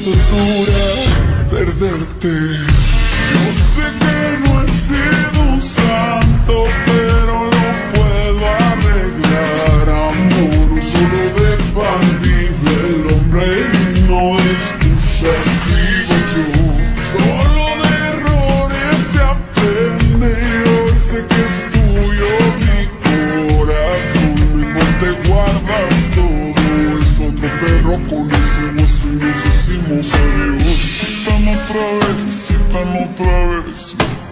tortura perderte. Yo sé que no he sido un santo, pero lo puedo arreglar. Amor solo de pan vive el hombre y no de excusas vivo yo. Solo de errores se aprende y hoy sé que es tuyo mi corazón. Mismo te guardas todo, es otro perro con ese hueso y nos decimos adiós. Tan otra vez, tan otra vez.